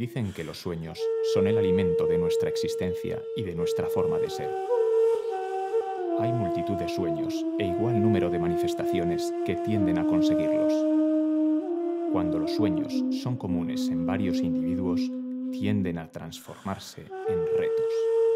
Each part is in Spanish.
Dicen que los sueños son el alimento de nuestra existencia y de nuestra forma de ser. Hay multitud de sueños e igual número de manifestaciones que tienden a conseguirlos. Cuando los sueños son comunes en varios individuos, tienden a transformarse en retos.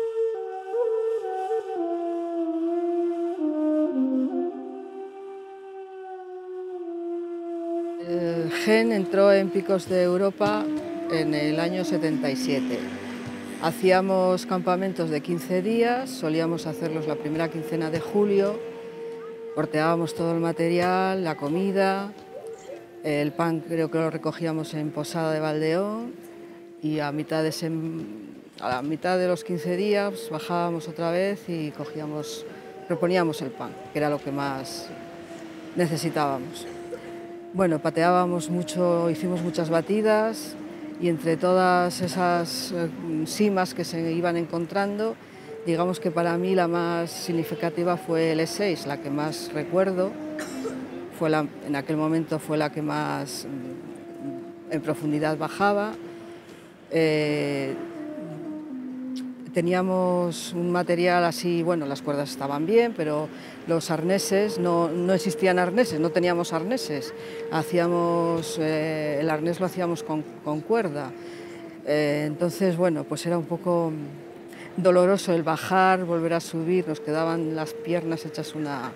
GEN entró en Picos de Europa en el año 77. Hacíamos campamentos de 15 días, solíamos hacerlos la primera quincena de julio, porteábamos todo el material, la comida, el pan creo que lo recogíamos en Posada de Valdeón y a mitad de los 15 días bajábamos otra vez y reponíamos el pan, que era lo que más necesitábamos. Bueno, pateábamos mucho, hicimos muchas batidas y entre todas esas simas que se iban encontrando, digamos que para mí la más significativa fue el E6, la que más recuerdo, en aquel momento fue la que más en profundidad bajaba. Teníamos un material así, bueno, las cuerdas estaban bien, pero los arneses, no existían arneses, no teníamos arneses. El arnés lo hacíamos con cuerda. Entonces, bueno, pues era un poco doloroso el bajar, volver a subir, nos quedaban las piernas hechas una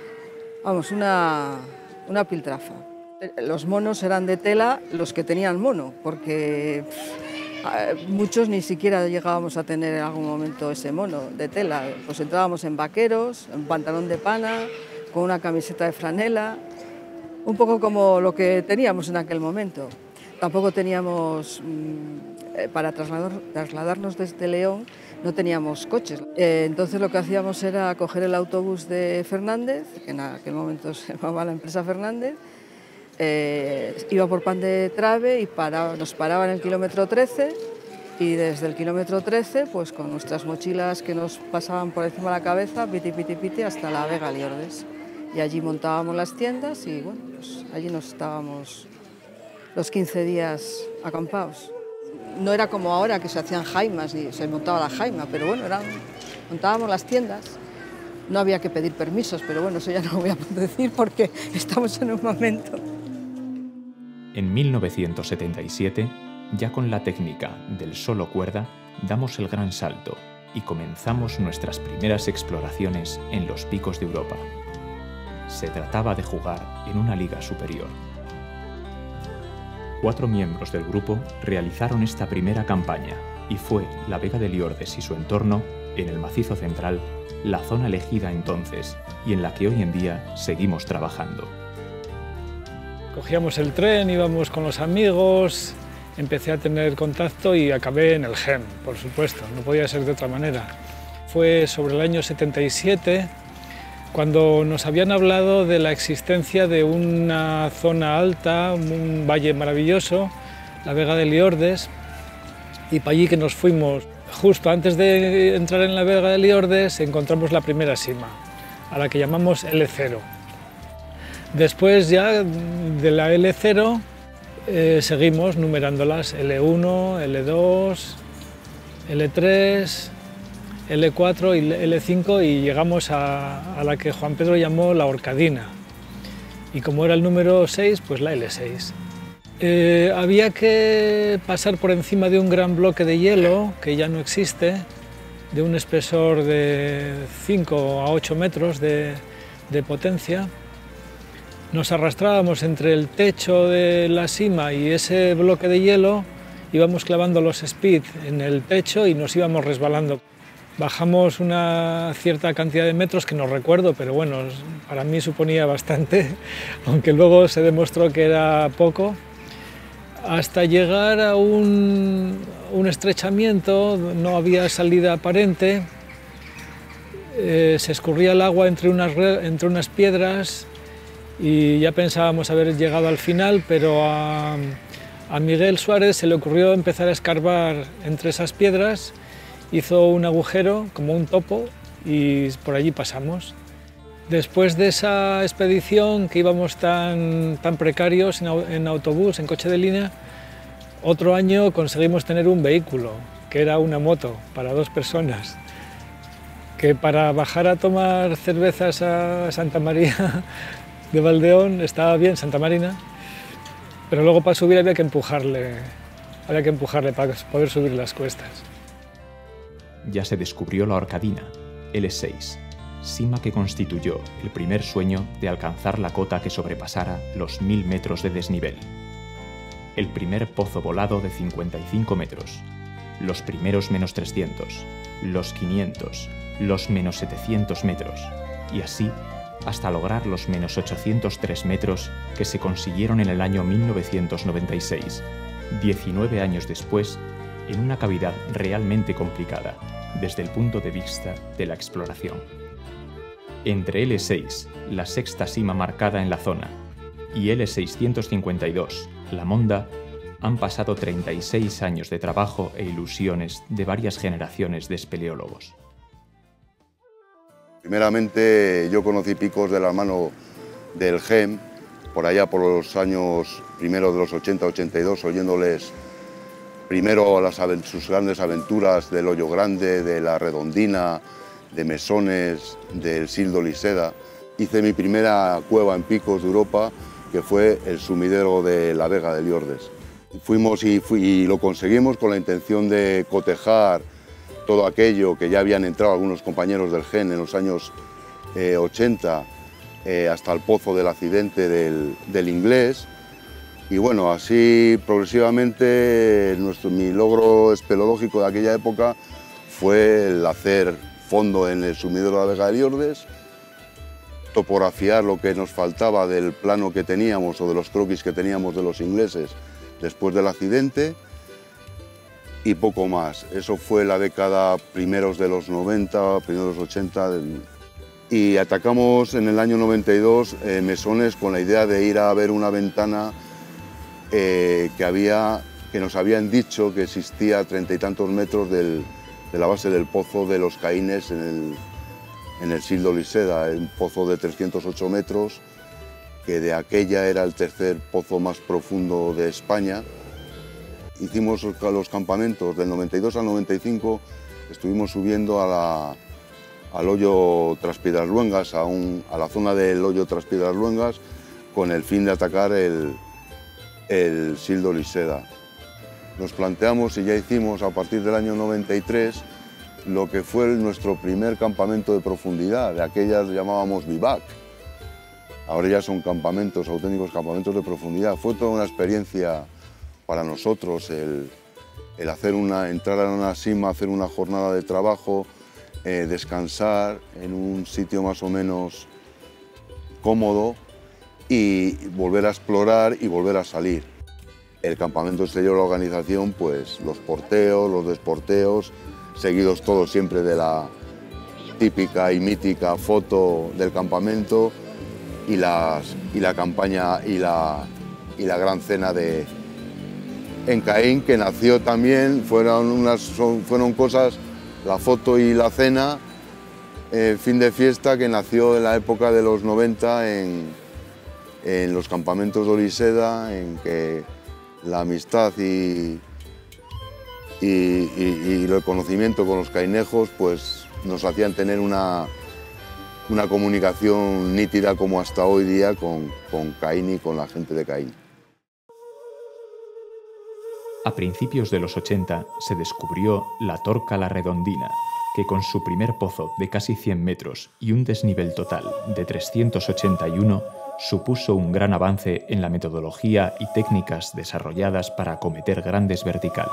piltrafa. Los monos eran de tela, los que tenían mono, porque muchos ni siquiera llegábamos a tener en algún momento ese mono de tela. Pues entrábamos en vaqueros, en pantalón de pana, con una camiseta de franela, un poco como lo que teníamos en aquel momento. Tampoco teníamos, para trasladarnos desde León, no teníamos coches. Entonces lo que hacíamos era coger el autobús de Fernández, que en aquel momento se llamaba la empresa Fernández, iba por Pan de Trave y nos paraba en el kilómetro 13 y desde el kilómetro 13, pues con nuestras mochilas que nos pasaban por encima de la cabeza, piti piti piti, hasta la Vega Liordes. Y allí montábamos las tiendas y bueno, pues allí nos estábamos los 15 días acampados. No era como ahora que se hacían jaimas ni se montaba la jaima, pero bueno, montábamos las tiendas. No había que pedir permisos, pero bueno, eso ya no lo voy a decir porque estamos en un momento. En 1977, ya con la técnica del solo cuerda, damos el gran salto y comenzamos nuestras primeras exploraciones en los picos de Europa. Se trataba de jugar en una liga superior. 4 miembros del grupo realizaron esta primera campaña y fue la Vega de Liordes y su entorno, en el Macizo Central, la zona elegida entonces y en la que hoy en día seguimos trabajando. Cogíamos el tren, íbamos con los amigos, empecé a tener contacto y acabé en el GEN, por supuesto, no podía ser de otra manera. Fue sobre el año 77 cuando nos habían hablado de la existencia de una zona alta, un valle maravilloso, la Vega de Liordes, y para allí que nos fuimos. Justo antes de entrar en la Vega de Liordes encontramos la primera sima, a la que llamamos L0. Después ya de la L0 seguimos numerándolas L1, L2, L3, L4 y L5 y llegamos a la que Juan Pedro llamó la Horcadina. Y como era el número 6, pues la L6. Había que pasar por encima de un gran bloque de hielo, que ya no existe, de un espesor de 5 a 8 metros de potencia. Nos arrastrábamos entre el techo de la sima y ese bloque de hielo, íbamos clavando los speed en el techo y nos íbamos resbalando. Bajamos una cierta cantidad de metros que no recuerdo, pero bueno, para mí suponía bastante, aunque luego se demostró que era poco, hasta llegar a un estrechamiento, no había salida aparente, se escurría el agua entre unas piedras y ya pensábamos haber llegado al final, pero a Miguel Suárez se le ocurrió empezar a escarbar entre esas piedras, hizo un agujero como un topo y por allí pasamos. Después de esa expedición que íbamos tan precarios en autobús, en coche de línea, Otro año conseguimos tener un vehículo, que era una moto para 2 personas, que para bajar a tomar cervezas a Santa María de Valdeón estaba bien, Santa Marina, pero luego para subir había que empujarle para poder subir las cuestas. Ya se descubrió la Orcadina, L6, cima que constituyó el primer sueño de alcanzar la cota que sobrepasara los 1000 metros de desnivel. El primer pozo volado de 55 metros, los primeros -300, los 500, los -700 metros, y así hasta lograr los -803 metros que se consiguieron en el año 1996, 19 años después, en una cavidad realmente complicada desde el punto de vista de la exploración. Entre L6, la sexta cima marcada en la zona, y L652, la Monda, han pasado 36 años de trabajo e ilusiones de varias generaciones de espeleólogos. Primeramente yo conocí picos de la mano del GEM, por allá por los años primero de los 80-82, oyéndoles primero sus grandes aventuras del Hoyo Grande, de la Redondina, de Mesones, del Sil d'Oliseda. Hice mi primera cueva en picos de Europa, que fue el sumidero de la Vega de Liordes. Fuimos y lo conseguimos con la intención de cotejar todo aquello que ya habían entrado algunos compañeros del GEN en los años 80, hasta el pozo del accidente del Inglés. Y bueno, así progresivamente mi logro espeleológico de aquella época fue el hacer fondo en el sumidero de la Vega de Liordes, topografiar lo que nos faltaba del plano que teníamos o de los croquis que teníamos de los ingleses después del accidente y poco más. Eso fue la década primeros de los 90, primeros de los 80 y atacamos en el año 92 Mesones con la idea de ir a ver una ventana que nos habían dicho que existía a 30 y tantos metros de la base del pozo de los Caínes en el Sil d'Oliseda, un pozo de 308 metros, que de aquella era el tercer pozo más profundo de España. Hicimos los campamentos del 92 al 95, estuvimos subiendo al hoyo Traspiedras-Luengas, a la zona del hoyo Traspiedras-Luengas, con el fin de atacar el Sil d'Oliseda. Nos planteamos y ya hicimos a partir del año 93 lo que fue nuestro primer campamento de profundidad, de aquellas llamábamos vivac. Ahora ya son campamentos, auténticos campamentos de profundidad. Fue toda una experiencia para nosotros el entrar a una cima, hacer una jornada de trabajo, descansar en un sitio más o menos cómodo y volver a explorar y volver a salir. El campamento exterior de la organización, pues los porteos, los desporteos, seguidos todos siempre de la típica y mítica foto del campamento y la campaña y la gran cena en Caín, que nació también, fueron cosas, la foto y la cena, fin de fiesta, que nació en la época de los 90 en los campamentos de Oliseda, en que la amistad y el conocimiento con los cainejos pues, nos hacían tener una comunicación nítida como hasta hoy día con Caín y con la gente de Caín. A principios de los 80 se descubrió la Torca La Redondina, que con su primer pozo de casi 100 metros y un desnivel total de 381 supuso un gran avance en la metodología y técnicas desarrolladas para acometer grandes verticales.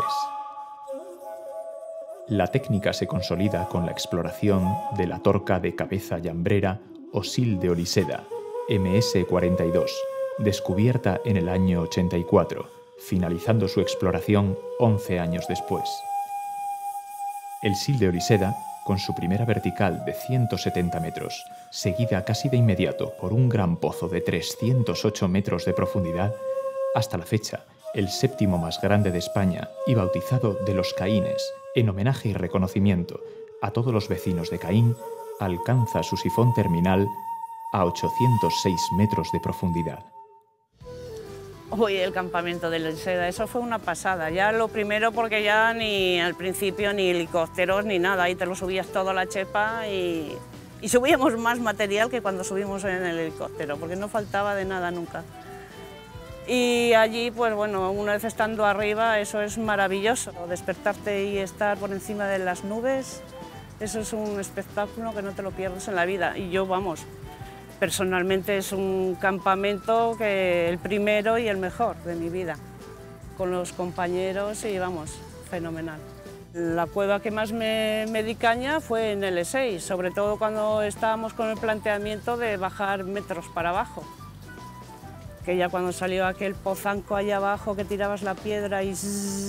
La técnica se consolida con la exploración de la torca de cabeza llambrera o Sil d'Oliseda, MS42, descubierta en el año 84, finalizando su exploración 11 años después. El Sil d'Oliseda, con su primera vertical de 170 metros, seguida casi de inmediato por un gran pozo de 308 metros de profundidad, hasta la fecha el séptimo más grande de España y bautizado de los Caínes, en homenaje y reconocimiento a todos los vecinos de Caín, alcanza su sifón terminal a 806 metros de profundidad. Uy, el campamento de Liseda, eso fue una pasada. Ya lo primero porque ya ni al principio ni helicópteros ni nada, ahí te lo subías todo a la chepa y subíamos más material que cuando subimos en el helicóptero, porque no faltaba de nada nunca. Y allí, pues bueno, una vez estando arriba, eso es maravilloso. Despertarte y estar por encima de las nubes, eso es un espectáculo que no te lo pierdes en la vida. Y yo, vamos, personalmente es un campamento que el primero y el mejor de mi vida, con los compañeros y vamos, fenomenal. La cueva que más me di caña fue en el E6, sobre todo cuando estábamos con el planteamiento de bajar metros para abajo. Que ya cuando salió aquel pozanco allá abajo que tirabas la piedra y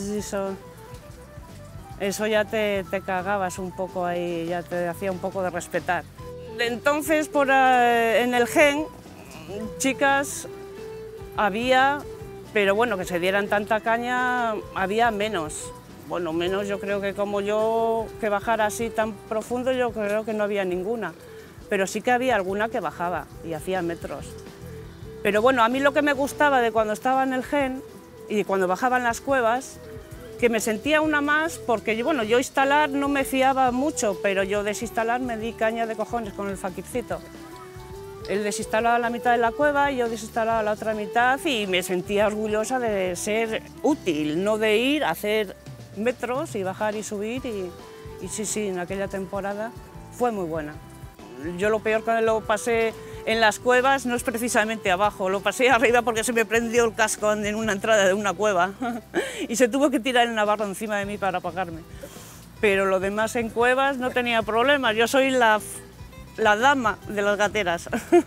eso ya te cagabas un poco ahí, ya te hacía un poco de respetar. Entonces, en el GEN, chicas había, pero bueno, que se dieran tanta caña, había menos. Bueno, menos yo creo que como yo, que bajara así tan profundo, yo creo que no había ninguna. Pero sí que había alguna que bajaba y hacía metros. Pero bueno, a mí lo que me gustaba de cuando estaba en el GEN y cuando bajaba en las cuevas, que me sentía una más, porque bueno, yo instalar no me fiaba mucho, pero yo desinstalar me di caña de cojones con el fakircito. Él desinstalaba la mitad de la cueva y yo desinstalaba la otra mitad y me sentía orgullosa de ser útil, no de ir a hacer metros y bajar y subir y sí, en aquella temporada fue muy buena. Yo lo peor que lo pasé en las cuevas no es precisamente abajo, lo pasé arriba porque se me prendió el casco en una entrada de una cueva y se tuvo que tirar el navarro encima de mí para apagarme. Pero lo demás en cuevas no tenía problemas, yo soy la dama de las gateras.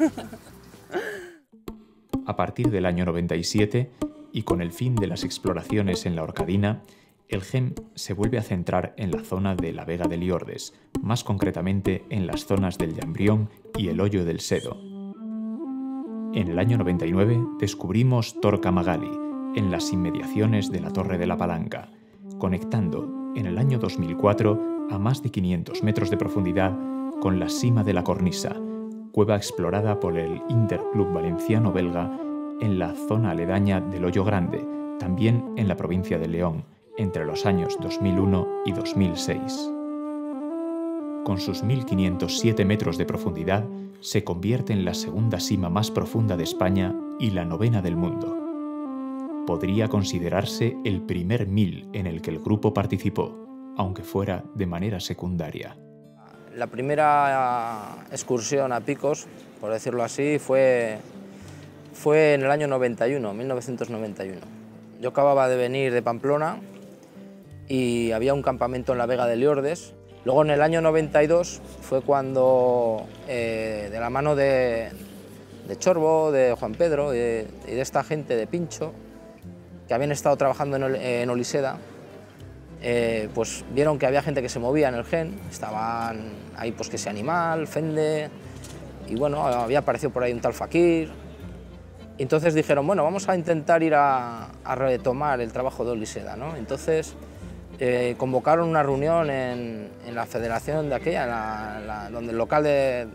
A partir del año 97, y con el fin de las exploraciones en la Orcadina, el GEN se vuelve a centrar en la zona de la Vega de Liordes, más concretamente en las zonas del Llambrión y el Hoyo del Sedo. En el año 99 descubrimos Torca Magali, en las inmediaciones de la Torre de la Palanca, conectando en el año 2004 a más de 500 metros de profundidad con la Sima de la Cornisa, cueva explorada por el Interclub Valenciano-Belga en la zona aledaña del Hoyo Grande, también en la provincia de León, entre los años 2001 y 2006. Con sus 1.507 metros de profundidad, se convierte en la segunda sima más profunda de España y la novena del mundo. Podría considerarse el primer 1000 en el que el grupo participó, aunque fuera de manera secundaria. La primera excursión a picos, por decirlo así, fue en el año 1991. Yo acababa de venir de Pamplona y había un campamento en la Vega de Liordes. Luego en el año 92 fue cuando, de la mano de Chorbo, de Juan Pedro y de esta gente de Pincho, que habían estado trabajando en Oliseda, pues vieron que había gente que se movía en el GEN, estaban ahí pues que ese Animal, Fende, y bueno, había aparecido por ahí un tal Fakir. Y entonces dijeron, bueno, vamos a intentar ir a retomar el trabajo de Oliseda, ¿no? Entonces convocaron una reunión en la federación de aquella, donde el local de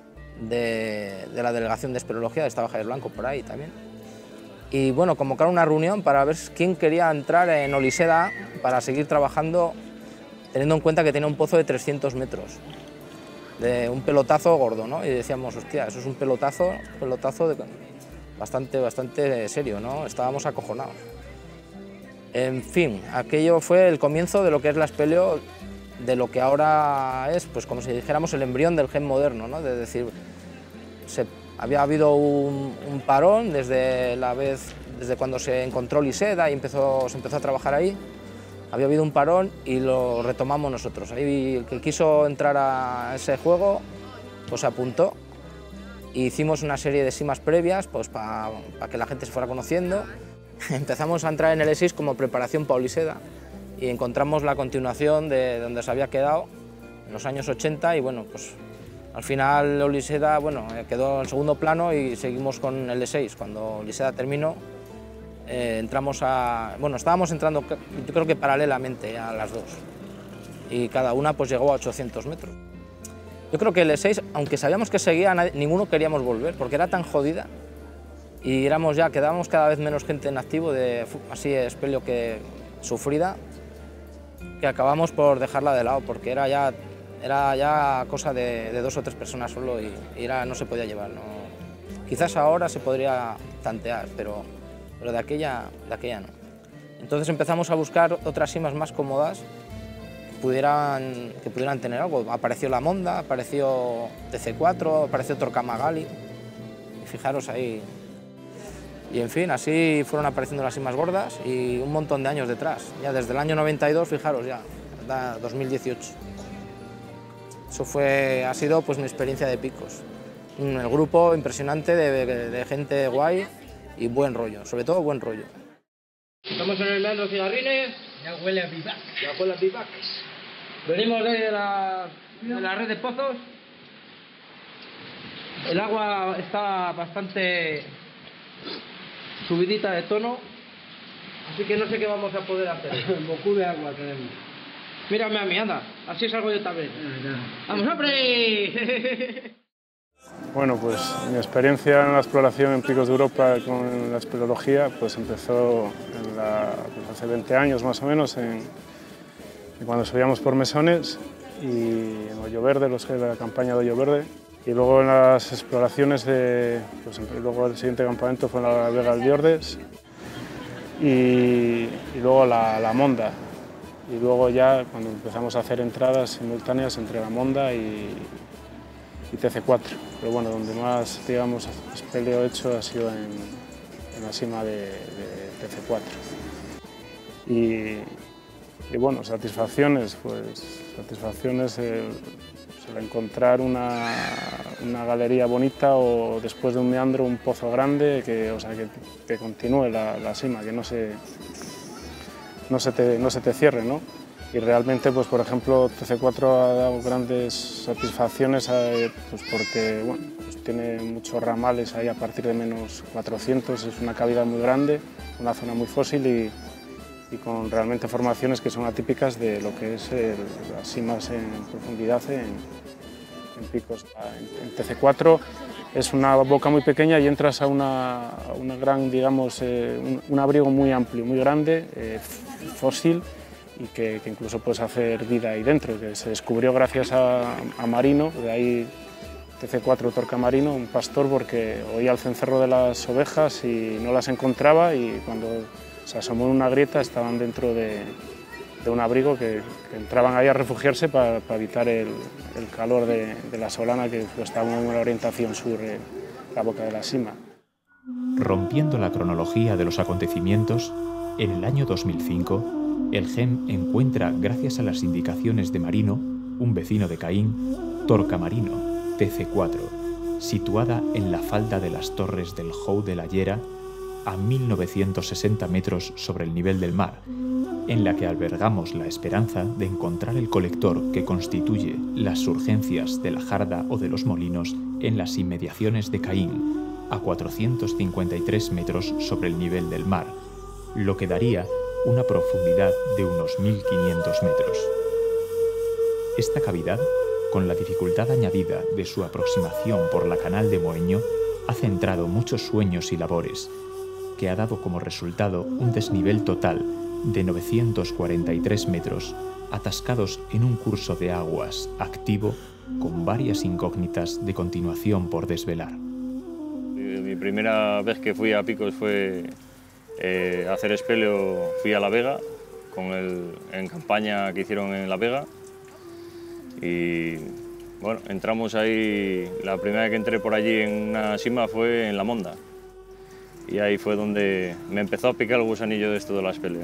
la delegación de espeleología, estaba Javier Blanco por ahí también. Y bueno, convocaron una reunión para ver quién quería entrar en Oliseda para seguir trabajando, teniendo en cuenta que tenía un pozo de 300 metros, de un pelotazo gordo, ¿no? Y decíamos, hostia, eso es un pelotazo bastante serio, ¿no? Estábamos acojonados. En fin, aquello fue el comienzo de lo que es la espeleo, de lo que ahora es, pues como si dijéramos, el embrión del GEN moderno, ¿no? De decir, había habido un parón desde cuando se encontró Oliseda y se empezó a trabajar ahí. Había habido un parón y lo retomamos nosotros. Ahí el que quiso entrar a ese juego, pues se apuntó. E hicimos una serie de simas previas pues, para que la gente se fuera conociendo. Empezamos a entrar en el E6 como preparación para Oliseda y encontramos la continuación de donde se había quedado en los años 80 y bueno, pues al final Oliseda bueno, quedó en segundo plano y seguimos con el E6. Cuando Oliseda terminó, estábamos entrando yo creo que paralelamente a las dos y cada una pues llegó a 800 metros. Yo creo que el E6, aunque sabíamos que seguía, ninguno queríamos volver porque era tan jodida y quedábamos cada vez menos gente en activo, así espelio que sufrida, que acabamos por dejarla de lado, porque era ya cosa de 2 o 3 personas solo y no se podía llevar. ¿No? Quizás ahora se podría tantear, pero de aquella no. Entonces empezamos a buscar otras simas más cómodas que pudieran tener algo. Apareció la Monda, apareció TC4, apareció Torcamagali, y fijaros ahí. Y en fin, así fueron apareciendo las simas gordas y un montón de años detrás. Ya desde el año 92, fijaros ya, 2018. Eso ha sido pues mi experiencia de picos. El grupo impresionante de gente guay y buen rollo, sobre todo buen rollo. Estamos en el meandro de Cigarrines. Ya huele a vivac. Ya huele a vivac. Venimos de la red de pozos. El agua está bastante subidita de tono, así que no sé qué vamos a poder hacer. Bocú de agua tenemos. Mírame a mí, anda, así salgo yo también. ¡Vamos, hombre! Bueno, pues mi experiencia en la exploración en Picos de Europa con la espeleología pues empezó pues hace 20 años más o menos, cuando subíamos por mesones y en Hoyo Verde, de la campaña de Hoyo Verde. Y luego en las exploraciones luego el siguiente campamento fue en la Vega del Diordes y luego la Monda. Y luego ya cuando empezamos a hacer entradas simultáneas entre la Monda y TC4. Pero bueno, donde más, digamos, espeleo hecho ha sido en la cima de TC4. Y bueno, satisfacciones, el encontrar una galería bonita o después de un meandro un pozo grande que continúe la cima, que no se te cierre, ¿no? Y realmente, pues por ejemplo, TC4 ha dado grandes satisfacciones pues porque bueno, pues tiene muchos ramales ahí a partir de menos 400, es una cavidad muy grande, una zona muy fósil y con realmente formaciones que son atípicas de lo que es las cimas en profundidad en picos. En TC4 es una boca muy pequeña y entras a una gran, digamos, un abrigo muy amplio, muy grande, fósil, y que incluso puedes hacer vida ahí dentro, que se descubrió gracias a Marino, de ahí TC4 Torcamarino, un pastor, porque oía el cencerro de las ovejas y no las encontraba, y cuando se asomó en una grieta estaban dentro de un abrigo que entraban ahí a refugiarse para evitar el calor de la solana, que estaba en una orientación sur, la boca de la cima. Rompiendo la cronología de los acontecimientos, en el año 2005, el GEM encuentra, gracias a las indicaciones de Marino, un vecino de Caín, Torcamarino, TC4, situada en la falda de las torres del Jou de la Llera, a 1960 metros sobre el nivel del mar, en la que albergamos la esperanza de encontrar el colector que constituye las surgencias de la Jarda o de los Molinos en las inmediaciones de Caín, a 453 metros sobre el nivel del mar, lo que daría una profundidad de unos 1500 metros. Esta cavidad, con la dificultad añadida de su aproximación por la Canal de Moeño, ha centrado muchos sueños y labores, que ha dado como resultado un desnivel total de 943 metros, atascados en un curso de aguas activo con varias incógnitas de continuación por desvelar. Mi primera vez que fui a Picos fue a hacer espeleo, fui a La Vega, en campaña que hicieron en La Vega, y bueno, entramos ahí, la primera vez que entré por allí en una cima fue en La Monda, y ahí fue donde me empezó a picar el gusanillo de esto de la espeleo.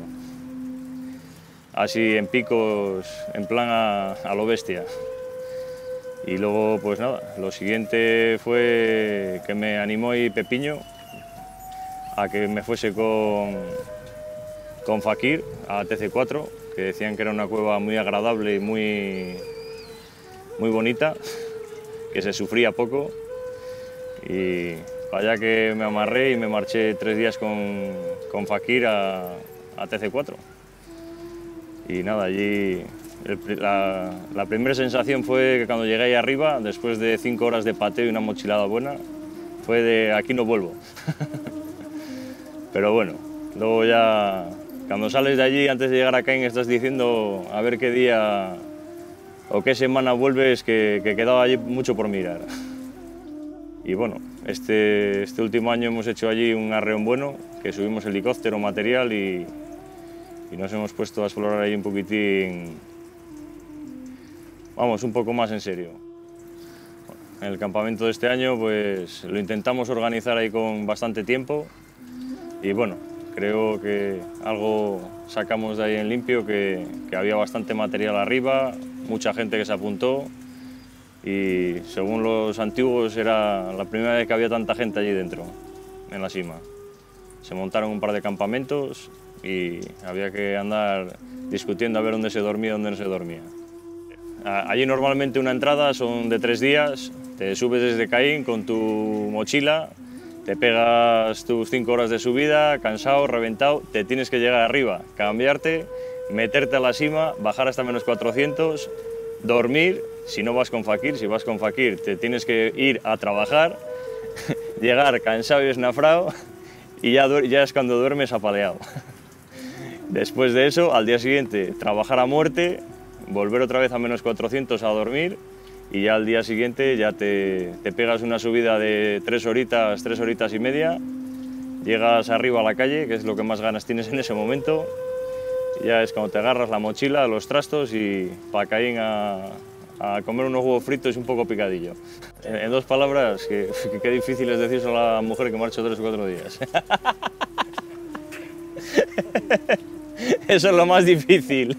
Así en picos, en plan a lo bestia. Y luego, pues nada, lo siguiente fue que me animó y Pepiño a que me fuese con Fakir a TC4, que decían que era una cueva muy agradable y muy bonita, que se sufría poco. Y allá que me amarré y me marché 3 días con Fakir a TC4. Y nada, allí la primera sensación fue que cuando llegué ahí arriba, después de 5 horas de pateo y una mochilada buena, fue de aquí no vuelvo. Pero bueno, luego ya, cuando sales de allí, antes de llegar a Caín, estás diciendo a ver qué día o qué semana vuelves, que quedaba allí mucho por mirar. Y bueno, este último año hemos hecho allí un arreón bueno, que subimos helicóptero, material y nos hemos puesto a explorar allí un poquitín, vamos, un poco más en serio. En el campamento de este año pues lo intentamos organizar ahí con bastante tiempo y bueno, creo que algo sacamos de ahí en limpio, que había bastante material arriba, mucha gente que se apuntó y según los antiguos era la primera vez que había tanta gente allí dentro, en la cima. Se montaron un par de campamentos y había que andar discutiendo a ver dónde se dormía y dónde no se dormía. Allí normalmente una entrada son de 3 días, te subes desde Caín con tu mochila, te pegas tus 5 horas de subida, cansado, reventado, te tienes que llegar arriba, cambiarte, meterte a la cima, bajar hasta menos 400, dormir, si no vas con Fakir, si vas con Fakir te tienes que ir a trabajar, llegar cansado y esnafrado y ya es cuando duermes apaleado. Después de eso, al día siguiente, trabajar a muerte, volver otra vez a menos 400 a dormir y ya al día siguiente ya te pegas una subida de 3 horitas y media, llegas arriba a la calle, que es lo que más ganas tienes en ese momento, y ya es cuando te agarras la mochila, los trastos y para Caín a comer unos huevos fritos y un poco picadillo. En 2 palabras, qué difícil es decirse a la mujer que marcha 3 o 4 días. Eso es lo más difícil.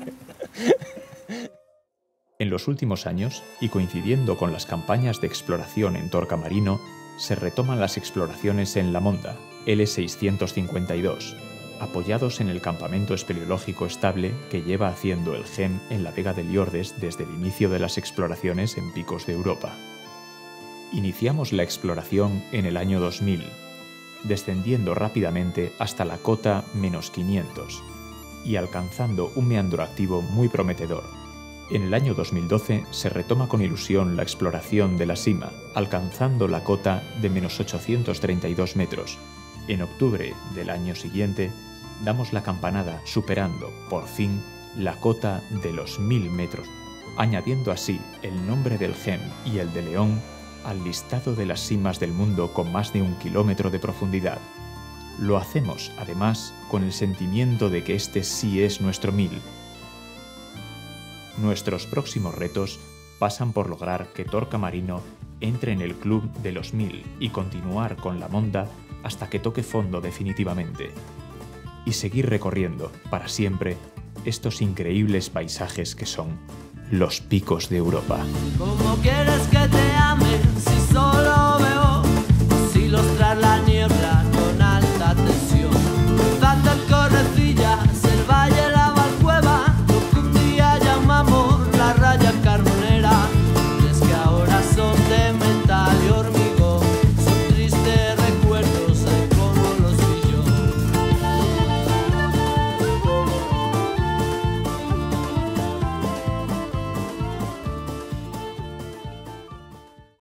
En los últimos años, y coincidiendo con las campañas de exploración en Torcamarino, se retoman las exploraciones en La Monda, L652, apoyados en el campamento espeleológico estable que lleva haciendo el GEM en la Vega de Liordes desde el inicio de las exploraciones en picos de Europa. Iniciamos la exploración en el año 2000, descendiendo rápidamente hasta la cota -500 y alcanzando un meandro activo muy prometedor. En el año 2012 se retoma con ilusión la exploración de la cima, alcanzando la cota de -832 metros. En octubre del año siguiente damos la campanada superando, por fin, la cota de los 1000 metros, añadiendo así el nombre del GEM y el de León al listado de las cimas del mundo con más de 1 kilómetro de profundidad. Lo hacemos, además, con el sentimiento de que este sí es nuestro 1000. Nuestros próximos retos pasan por lograr que Torcamarino entre en el club de los 1000 y continuar con La Monda hasta que toque fondo definitivamente. Y seguir recorriendo, para siempre, estos increíbles paisajes que son los picos de Europa. ¿Cómo quieres que te ame si solo veo los hilos tras la niebla?